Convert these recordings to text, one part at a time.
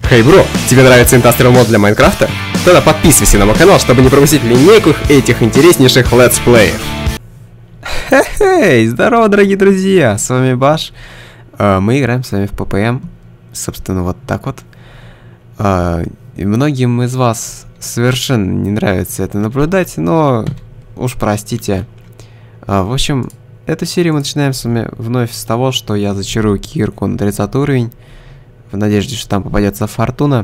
Хей, бро, тебе нравится Industrial мод для Майнкрафта? Тогда подписывайся на мой канал, чтобы не пропустить линейку этих интереснейших летсплеев. Хе-хей, здорово, дорогие друзья, с вами Баш. Мы играем с вами в ППМ, собственно, вот так вот. И многим из вас совершенно не нравится это наблюдать, но уж простите. В общем, эту серию мы начинаем с вами вновь с того, что я зачарую кирку на 30 уровень, в надежде, что там попадется фортуна.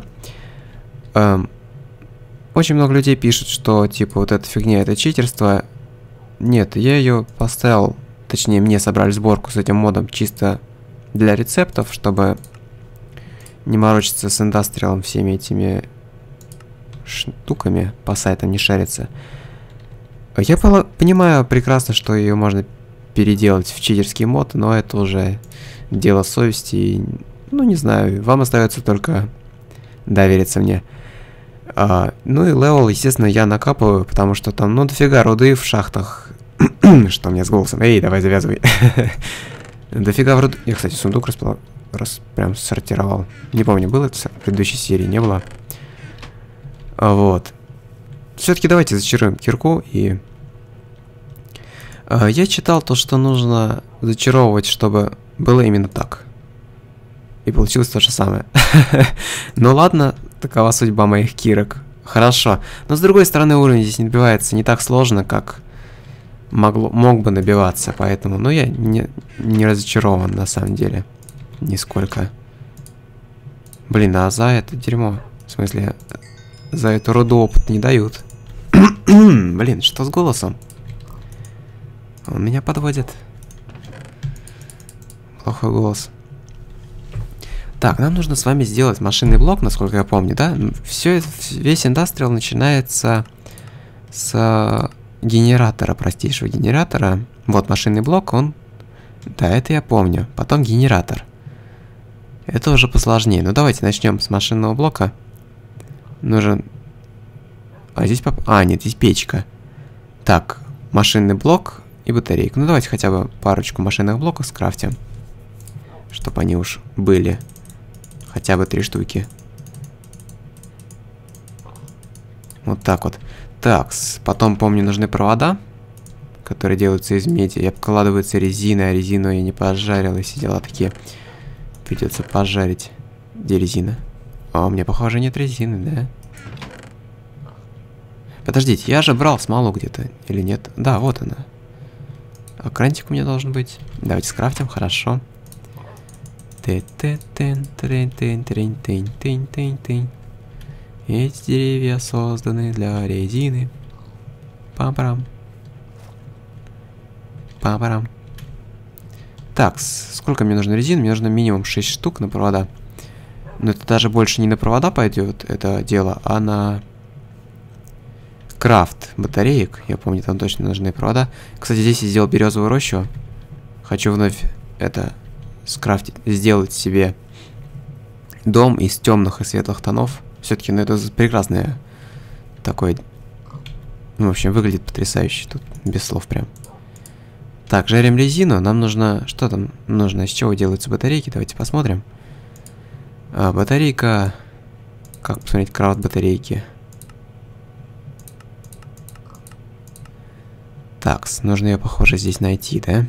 Очень много людей пишут, что типа вот эта фигня это читерство. Нет, я ее поставил, точнее мне собрали сборку с этим модом чисто для рецептов, чтобы не морочиться с индастриалом, всеми этими штуками по сайтам не шариться. Я понимаю прекрасно, что ее можно переделать в читерский мод, но это уже дело совести. И, ну, не знаю, вам остается только довериться мне. Ну и левел, естественно, я накапываю, потому что там, ну, дофига руды в шахтах. Что у меня с голосом? Эй, давай завязывай. Дофига в руды. Я, кстати, сундук прям сортировал. Не помню, было это в предыдущей серии, не было. Вот. Все-таки давайте зачаруем кирку и... Я читал то, что нужно зачаровывать, чтобы было именно так. И получилось то же самое. Ну ладно, такова судьба моих кирок. Хорошо. Но с другой стороны, уровень здесь не набивается не так сложно, как мог бы набиваться. Поэтому, ну, я не разочарован на самом деле. Нисколько. Блин, а за это дерьмо, в смысле, за эту руду опыт не дают. Блин, что с голосом? Он меня подводит. Плохой голос. Так, нам нужно с вами сделать машинный блок, насколько я помню, да? Весь индастриал начинается с генератора, простейшего генератора. Вот машинный блок, он... Да, это я помню. Потом генератор. Это уже посложнее. Ну, давайте начнем с машинного блока. Нужен... А здесь... нет, здесь печка. Так, машинный блок и батарейка. Ну, давайте хотя бы парочку машинных блоков скрафтим. Чтобы они уж были. Хотя бы 3 штуки. Вот так вот. Так, потом, помню, нужны провода, которые делаются из меди. И обкладываются резиной, а резину я не пожарил. И все дела такие. Придется пожарить. Где резина? А у меня, похоже, нет резины, да? Подождите, я же брал смолу где-то. Или нет? Да, вот она. А крантик у меня должен быть. Давайте скрафтим, хорошо. Эти деревья созданы для резины. Пам-парам. Пам-парам. Так, сколько мне нужно резины? Мне нужно минимум 6 штук на провода. Но это даже больше не на провода пойдет, это дело, а на крафт батареек. Я помню, там точно нужны провода. Кстати, здесь я сделал березовую рощу. Хочу вновь это... скрафтить, сделать себе дом из темных и светлых тонов. Все-таки, ну, это прекрасное такое. Ну, в общем, выглядит потрясающе. Тут без слов прям. Так, жарим резину. Нам нужно... Что там нужно? Из чего делаются батарейки? Давайте посмотрим. Батарейка... Как посмотреть крафт батарейки? Так, нужно ее, похоже, здесь найти, да?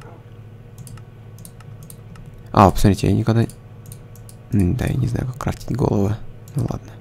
Посмотрите, я никогда... Да, я не знаю, как крафтить головы. Ну ладно.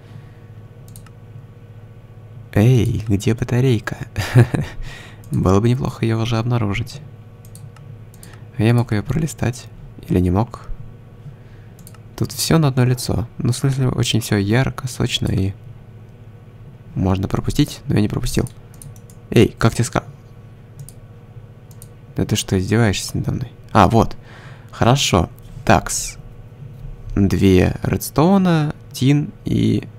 Эй, где батарейка? Было бы неплохо ее уже обнаружить. Я мог ее пролистать. Или не мог. Тут все на одно лицо. Ну, в смысле, очень все ярко, сочно и... Можно пропустить, но я не пропустил. Эй, как тебе сказать? Да ты что, издеваешься надо мной? Вот. Хорошо. Такс. 2 редстоуна, тин и...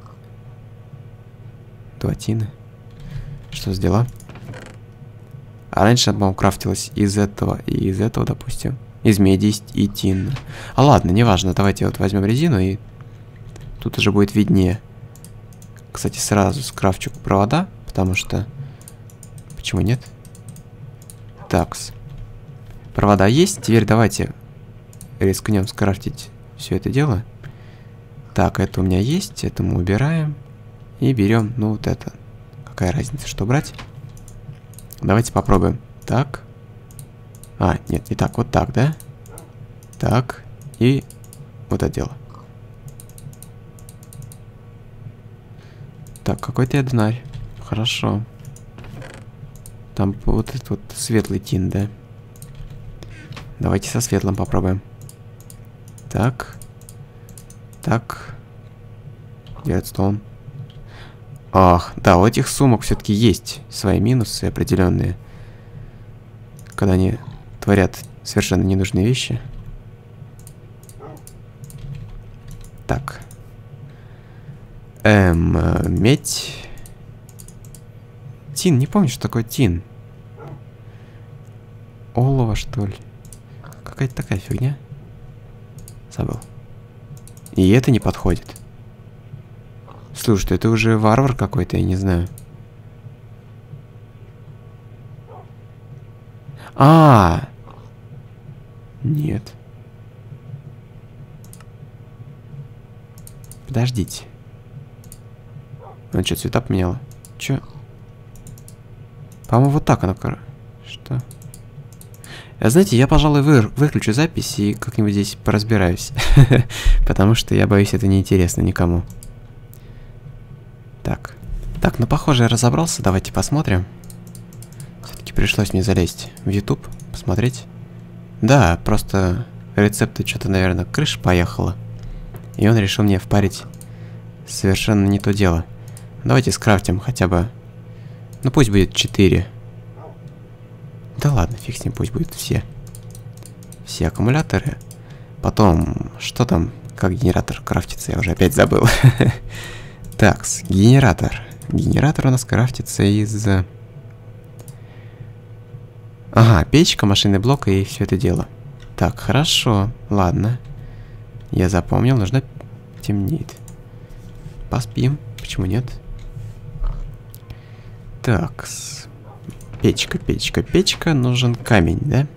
2 тина. Что за дела? А раньше, по-моему, крафтилось из этого и из этого, допустим. Из меди и тин. Ладно, неважно. Давайте вот возьмем резину и... Тут уже будет виднее. Кстати, сразу скрафчу провода, потому что... Почему нет? Такс. Провода есть. Теперь давайте рискнем скрафтить все это дело. Так, это у меня есть, это мы убираем. И берем, ну вот это. Какая разница, что брать? Давайте попробуем. Так. А, нет, не так, вот так, да? Так, и вот это дело. Так, какой-то я днарь. Хорошо. Там вот этот вот светлый тин, да? Давайте со светлым попробуем. Так. Так. Редстоун. Ах, да, у этих сумок все-таки есть свои минусы определенные. Когда они творят совершенно ненужные вещи. Так. Медь. Тин, не помню, что такое тин. Олово, что ли? Какая-то такая фигня. Забыл. И это не подходит. Слушай, это уже варвар какой-то, я не знаю. Нет. Подождите. Она что, цвета поменяла? Чё? По-моему, вот так она, что? Знаете, я, пожалуй, выключу запись и как-нибудь здесь поразбираюсь. Потому что я боюсь, это неинтересно никому. Так. Так, ну, похоже, я разобрался. Давайте посмотрим. Все-таки пришлось мне залезть в YouTube, посмотреть. Да, просто рецепты что-то, наверное, крыша поехала. И он решил мне впарить совершенно не то дело. Давайте скрафтим хотя бы... Ну, пусть будет 4. Да ладно, фиг с ним, пусть будет все. Все аккумуляторы. Потом, что там, как генератор крафтится, я уже опять забыл. Такс, генератор. Генератор у нас крафтится из... Ага, печка, машинный блок и все это дело. Так, хорошо, ладно. Я запомнил, нужно темнеть. Поспим, почему нет? Такс. Печка, печка, печка, нужен камень, да?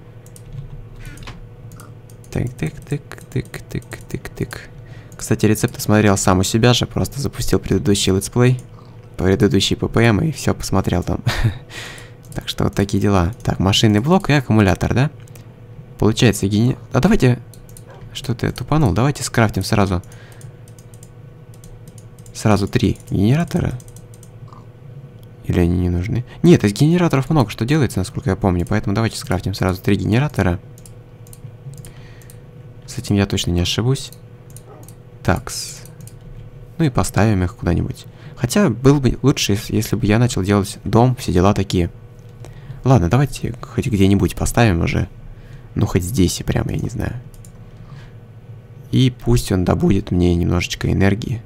Так, так, так, так, так, так, так. Кстати, рецепты смотрел сам у себя же, просто запустил предыдущий летсплей, предыдущий ППМ и все посмотрел там. Так что вот такие дела. Так, машинный блок и аккумулятор, да? Получается, А давайте... Что-то я тупанул. Давайте скрафтим сразу... Сразу 3 генератора. Или они не нужны? Нет, из генераторов много что делается, насколько я помню. Поэтому давайте скрафтим сразу 3 генератора. С этим я точно не ошибусь. Такс. Ну и поставим их куда-нибудь. Хотя было бы лучше, если бы я начал делать дом, все дела такие. Ладно, давайте хоть где-нибудь поставим уже. Ну, хоть здесь и прямо, я не знаю. И пусть он добудет мне немножечко энергии.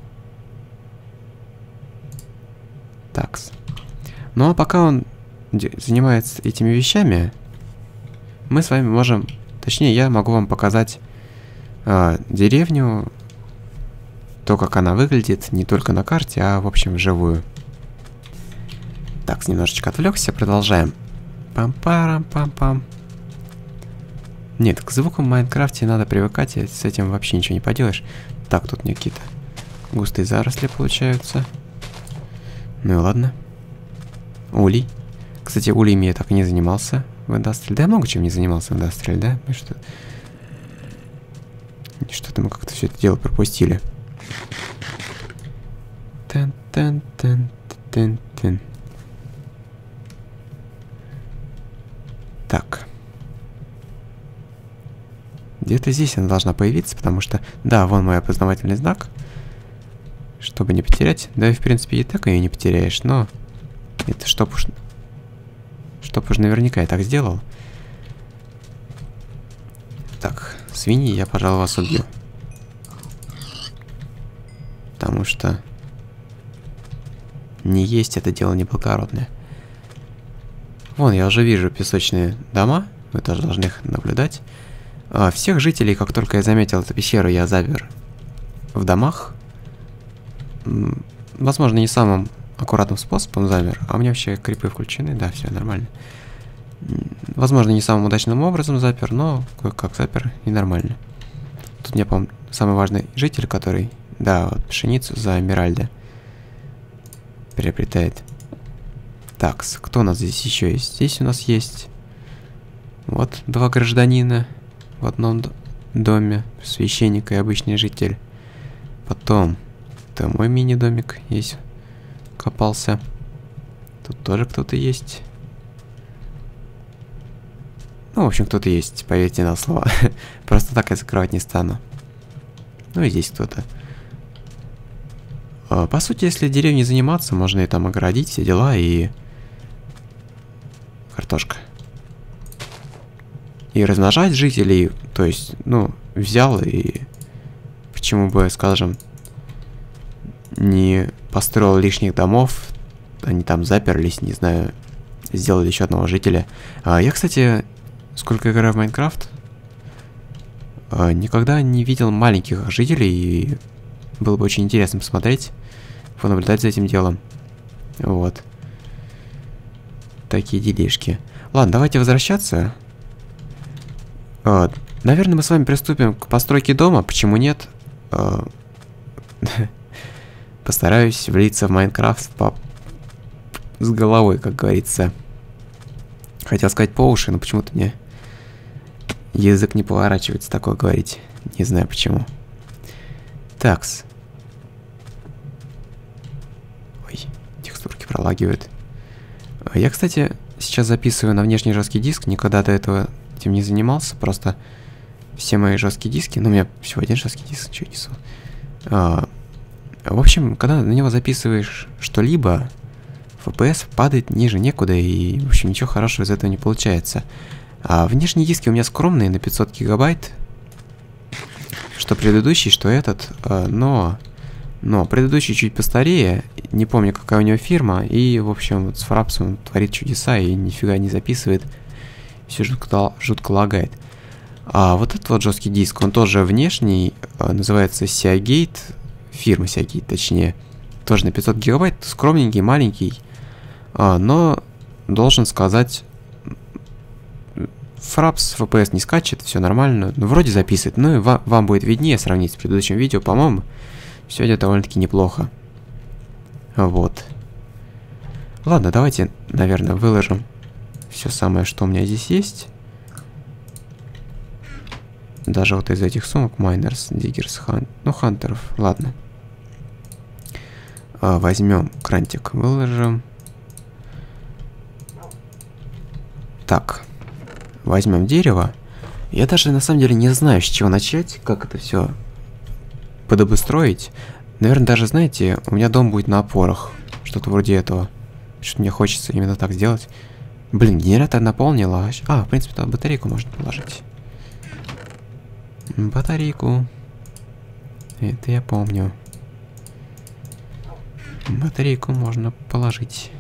Такс. Ну, а пока он занимается этими вещами, мы с вами можем... Точнее, я могу вам показать деревню, то, как она выглядит, не только на карте, а, в общем, вживую. Так, немножечко отвлекся, продолжаем. Пам-парам-пам-пам. Нет, к звукам в Майнкрафте надо привыкать, и с этим вообще ничего не поделаешь. Так, тут мне какие-то густые заросли получаются. Ну и ладно. Улей. Кстати, ульями я так и не занимался в Индастриале. Да я много чем не занимался в Индастриале, да? Что-то мы как-то все это дело пропустили. Тен-тен-тен-тен-тен. Так. Где-то здесь она должна появиться, потому что... Да, вон мой опознавательный знак. Чтобы не потерять. Да и, в принципе, и так ее не потеряешь, но... Это чтоб уж наверняка я так сделал. Так, свиньи, я, пожалуй, вас убью. Потому что... Не есть это дело неблагородное. Вон, я уже вижу песочные дома. Вы тоже должны их наблюдать. Всех жителей, как только я заметил эту пещеру, я запер в домах. Возможно, не самым аккуратным способом замер. А у меня вообще крипы включены. Да, все нормально. Возможно, не самым удачным образом запер, но кое-как запер и нормально. Тут мне, самый важный житель, который, да, вот, пшеницу за Эмеральда приобретает. Так, кто у нас здесь еще есть? Здесь у нас есть вот 2 гражданина в одном доме, священник и обычный житель. Потом, это мой мини-домик есть, копался. Тут тоже кто-то есть. Ну, в общем, кто-то есть, поверьте на слово. Просто так я закрывать не стану. Ну и здесь кто-то. По сути, если деревней заниматься, можно и там огородить все дела и... Картошка. И размножать жителей, то есть, ну, взял и... Почему бы, скажем, не построил лишних домов, они там заперлись, не знаю, сделали еще одного жителя. Я, кстати, сколько играю в Майнкрафт, никогда не видел маленьких жителей, и было бы очень интересно посмотреть, понаблюдать за этим делом. Вот. Такие делишки. Ладно, давайте возвращаться. Наверное, мы с вами приступим к постройке дома. Почему нет? Постараюсь влиться в Майнкрафт с головой, как говорится. Хотел сказать по уши, но почему-то мне язык не поворачивается такое говорить. Не знаю почему. Такс. Ой, текстурки пролагивают. Я, кстати, сейчас записываю на внешний жесткий диск. Никогда до этого этим не занимался. Просто все мои жесткие диски... Ну, у меня всего один жесткий диск, что я несу. В общем, когда на него записываешь что-либо, FPS падает ниже некуда, и, в общем, ничего хорошего из этого не получается. Внешние диски у меня скромные, на 500 гигабайт. Что предыдущий, что этот. Но предыдущий чуть постарее. Не помню, какая у него фирма. И, в общем, вот с Фрапсом он творит чудеса и нифига не записывает. Все жутко лагает. Вот этот вот жесткий диск, он тоже внешний. Называется Seagate. Фирма Seagate, точнее. Тоже на 500 гигабайт. Скромненький, маленький. Но должен сказать... Фрапс FPS не скачет, все нормально. Ну, вроде записывает. Ну и вам будет виднее сравнить с предыдущим видео. По-моему, все идет довольно-таки неплохо. Вот. Ладно, давайте, наверное, выложим все самое, что у меня здесь есть. Даже вот из этих сумок. Майнерс, Диггерс, ну, Хантеров. Ладно. Возьмем крантик, выложим. Так. Возьмем дерево. Я даже на самом деле не знаю, с чего начать, как это все подобустроить. Наверное, даже, знаете, у меня дом будет на опорах. Что-то вроде этого. Что-то мне хочется именно так сделать. Блин, генератор наполнил. В принципе, там батарейку можно положить. Батарейку. Это я помню. Батарейку можно положить.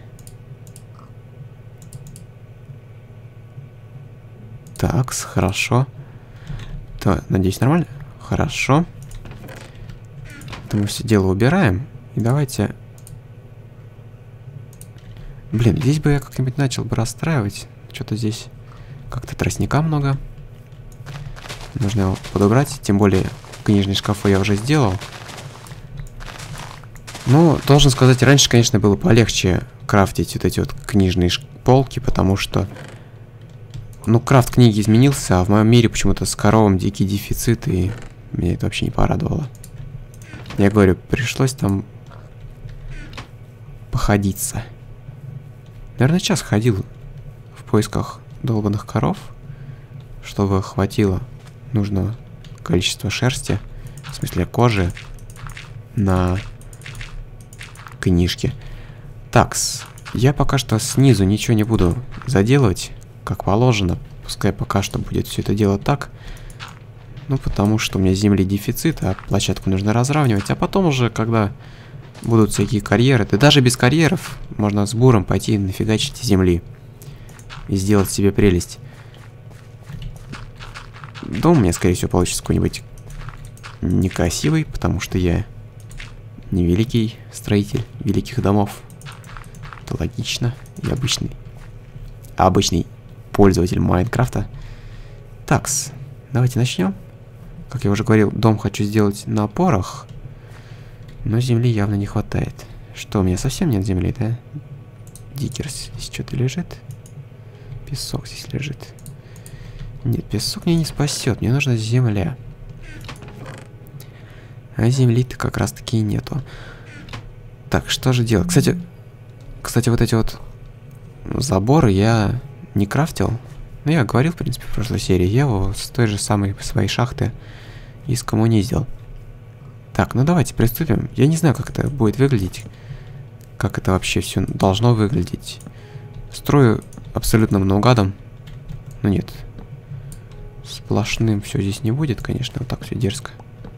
Так, хорошо. То, надеюсь, нормально? Хорошо. То мы все дело убираем. И давайте... Блин, здесь бы я как-нибудь начал бы расстраивать. Что-то здесь как-то тростника много. Нужно его подобрать. Тем более, книжный шкаф я уже сделал. Ну, должен сказать, раньше, конечно, было полегче крафтить вот эти вот книжные полки, потому что... Ну, крафт книги изменился, а в моем мире почему-то с коровом дикий дефицит, и меня это вообще не порадовало. Я говорю, пришлось там походиться. Наверное, час ходил в поисках долбанных коров, чтобы хватило нужного количества шерсти, в смысле кожи, на книжке. Такс, я пока что снизу ничего не буду заделывать. Как положено, пускай пока что будет все это дело так. Ну, потому что у меня земли дефицит, а площадку нужно разравнивать. А потом уже, когда будут всякие карьеры, да даже без карьеров, можно с буром пойти нафигачить земли. И сделать себе прелесть. Дом у меня, скорее всего, получится какой-нибудь некрасивый, потому что я не великий строитель великих домов. Это логично. И обычный пользователь Майнкрафта. Такс, давайте начнем. Как я уже говорил, дом хочу сделать на опорах. Но земли явно не хватает. Что, у меня совсем нет земли, да? Дикерс, здесь что-то лежит? Песок здесь лежит. Нет, песок меня не спасет. Мне нужна земля. А земли-то как раз-таки и нету. Так, что же делать? Кстати, вот эти вот заборы я не крафтил. Ну, я говорил, в принципе, в прошлой серии. Я его с той же самой своей шахты и скоммунизил. Так, ну давайте приступим. Я не знаю, как это будет выглядеть. Как это вообще все должно выглядеть. Строю абсолютно наугадом. Ну нет. Сплошным все здесь не будет, конечно. Вот так все дерзко.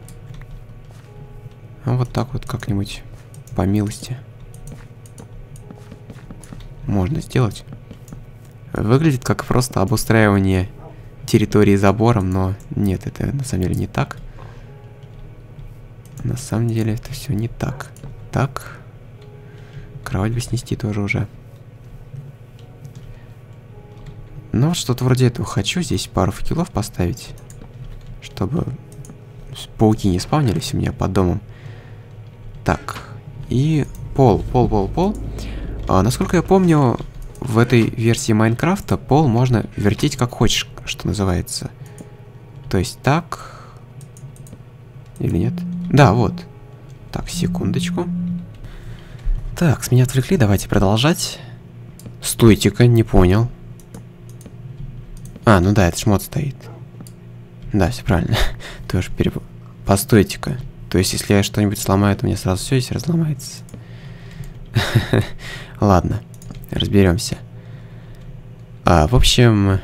А вот так вот как-нибудь по милости можно сделать. Выглядит как просто обустраивание территории забором, но нет, это на самом деле не так. На самом деле это все не так. Так. Кровать бы снести тоже уже. Ну вот что-то вроде этого хочу. Здесь пару факелов поставить, чтобы пауки не спавнились у меня под домом. Так. И пол. Насколько я помню, в этой версии Майнкрафта пол можно вертеть как хочешь, что называется. То есть так. Или нет? Да, вот. Так, секундочку. Так, с меня отвлекли, давайте продолжать. Стойте-ка, не понял. А, ну да, это шмот стоит. Да, все правильно. Тоже Постойте-ка. То есть, если я что-нибудь сломаю, то у меня сразу все здесь разломается. Ладно, разберемся. В общем,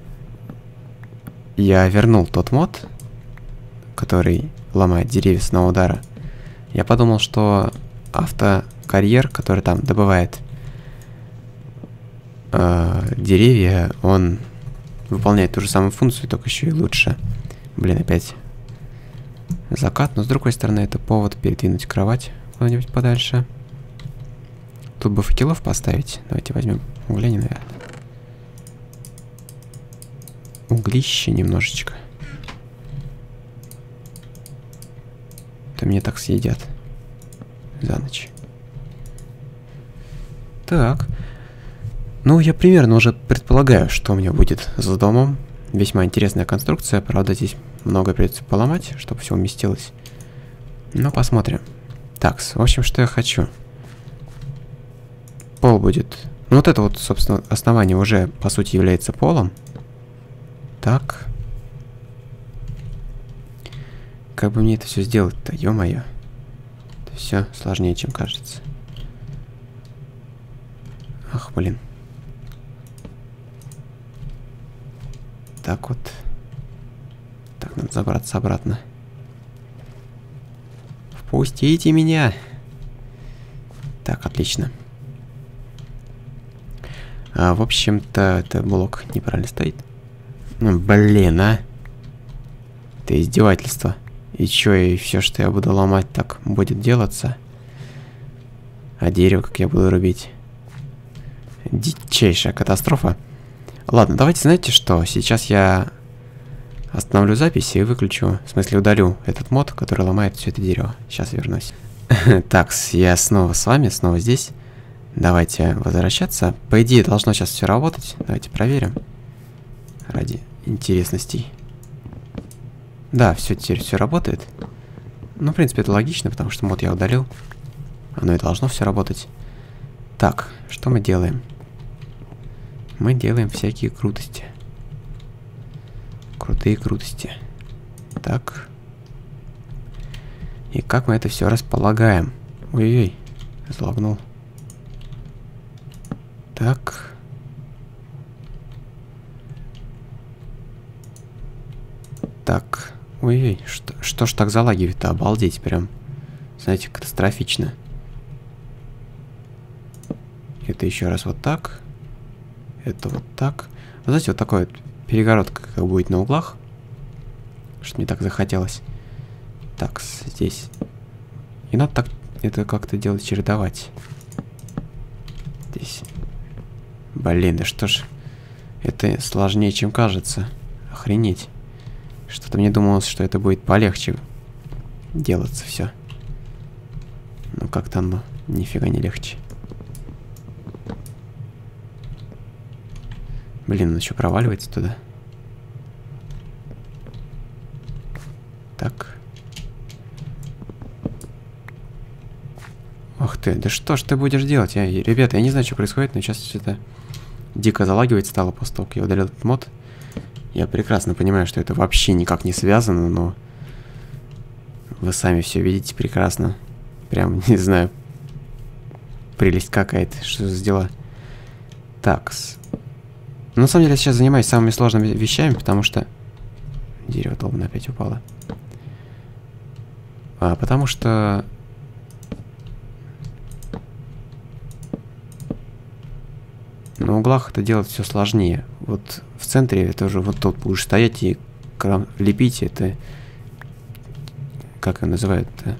я вернул тот мод, который ломает деревья с одного удара. Я подумал, что автокарьер, который там добывает деревья, он выполняет ту же самую функцию, только еще и лучше. Блин, опять закат, но с другой стороны это повод передвинуть кровать куда-нибудь подальше. Тут бы факелов поставить. Давайте возьмем угля, наверное. Углище немножечко. То меня так съедят за ночь. Так. Ну, я примерно уже предполагаю, что у меня будет с домом. Весьма интересная конструкция. Правда, здесь много придется поломать, чтобы все уместилось. Но посмотрим. Так, в общем, что я хочу. Пол будет... Ну, вот это вот, собственно, основание уже, по сути, является полом. Так. Как бы мне это все сделать-то, ё-моё. Это все сложнее, чем кажется. Ах, блин. Так вот. Так, надо забраться обратно. Впустите меня! Так, отлично. В общем-то, это блок неправильно стоит. Ну, блин, а! Это издевательство. И чё, и все, что я буду ломать, так будет делаться? А дерево, как я буду рубить? Дичайшая катастрофа. Ладно, давайте, знаете что? Сейчас я остановлю запись и выключу, в смысле удалю этот мод, который ломает все это дерево. Сейчас вернусь. Так, я снова с вами, снова здесь. Давайте возвращаться. По идее, должно сейчас все работать. Давайте проверим. Ради интересностей. Да, все теперь все работает. Ну, в принципе, это логично, потому что мод я удалил. Оно и должно все работать. Так, что мы делаем? Мы делаем всякие крутости. Крутые крутости. Так. И как мы это все располагаем? Ой-ой, залагнул. Так. Так. Ой-ой, что ж так залагивает-то? Обалдеть прям. Знаете, катастрофично. Это еще раз вот так. Это вот так. Вы знаете, вот такой вот перегородка как будет на углах. Что мне так захотелось. Так, здесь. И надо так это как-то делать, чередовать. Здесь. Блин, да что ж. Это сложнее, чем кажется. Охренеть. Что-то мне думалось, что это будет полегче делаться все. Ну как-то оно нифига не легче. Блин, он еще проваливается туда. Так. Ах ты, да что ж ты будешь делать? Ребята, я не знаю, что происходит, но сейчас что-то дико залагивать стало после того, как я удалил этот мод. Я прекрасно понимаю, что это вообще никак не связано, но вы сами все видите прекрасно. Прям, не знаю, прелесть какая-то, что за дела. Такс. На самом деле я сейчас занимаюсь самыми сложными вещами, потому что... Дерево долбано опять упало. Потому что... На углах это делать все сложнее. Вот в центре это уже вот тут будешь стоять и лепить это... Как его называют-то?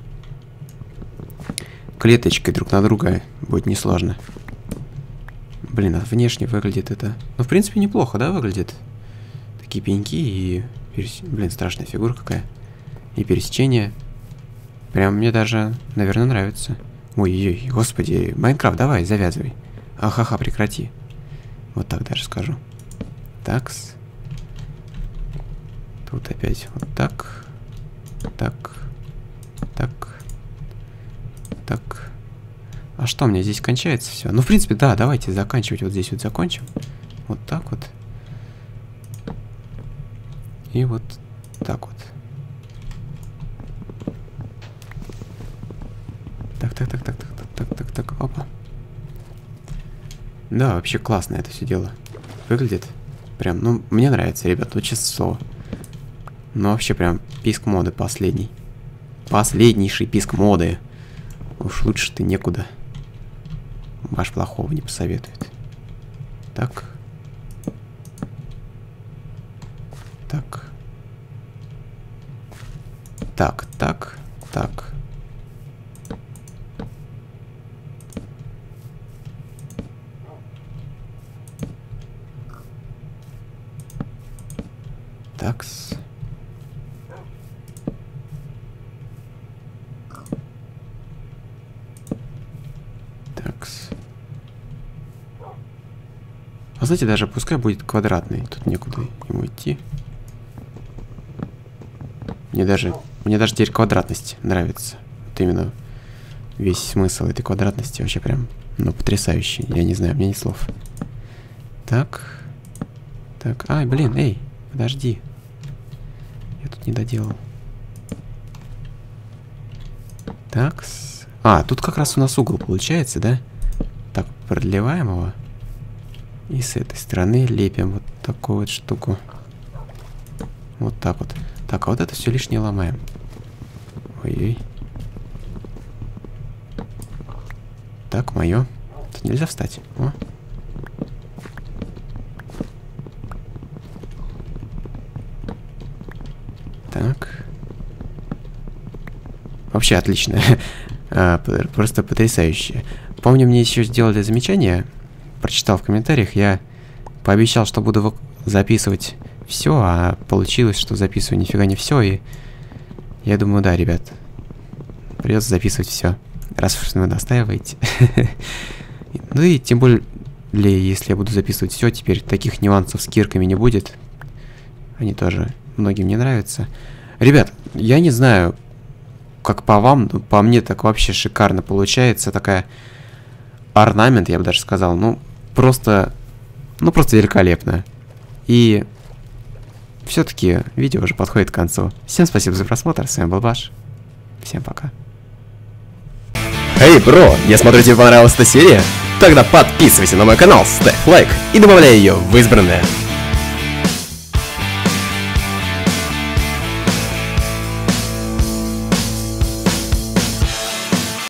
Клеточкой друг на друга будет несложно. Блин, а внешне выглядит это... Ну, в принципе, неплохо, да, выглядит? Такие пеньки и... Блин, страшная фигура какая. И пересечение. Прям мне даже, наверное, нравится. Ой-ой-ой, господи. Майнкрафт, давай, завязывай. Ахаха, прекрати. Вот так даже скажу. Такс. Тут опять вот так. Так. Так. Так. А что, у меня здесь кончается все? Ну, в принципе, да, давайте заканчивать. Вот здесь вот закончим. Вот так вот. И вот так вот. Так. Опа. Да, вообще классно это все дело выглядит. Прям, ну, мне нравится, ребят, вот честное слово. Ну, вообще прям писк моды последний. Последнейший писк моды. Уж лучше ты некуда. Ваш плохого не посоветует. Так. Так. Так. Такс. Такс. А знаете, даже пускай будет квадратный. Тут некуда ему идти. Мне даже теперь квадратность нравится. Вот именно весь смысл этой квадратности вообще прям, ну, потрясающий. Я не знаю, у меня нет слов. Так. Так. Ай, блин, эй, подожди. Я тут не доделал. Так. А, тут как раз у нас угол получается, да? Так, продлеваем его. И с этой стороны лепим вот такую вот штуку. Вот так вот. Так, а вот это все лишнее ломаем. Ой-ой. Так, мое. Тут нельзя встать. О. Так. Вообще отлично. Просто потрясающе. Помню, мне еще сделали замечание. Прочитал в комментариях. Я пообещал, что буду записывать все, а получилось, что записываю нифига не все. И я думаю, да, ребят, придется записывать все, раз уж вы настаиваете. Ну и тем более, если я буду записывать все, теперь таких нюансов с кирками не будет. Они тоже многим не нравятся. Ребят, я не знаю, как по вам, но по мне так вообще шикарно получается. Такая орнамент, я бы даже сказал. Ну, просто великолепно. И все-таки видео уже подходит к концу. Всем спасибо за просмотр, с вами был Баш. Всем пока. Эй, бро, я смотрю, тебе понравилась эта серия? Тогда подписывайся на мой канал, ставь лайк и добавляй ее в избранное.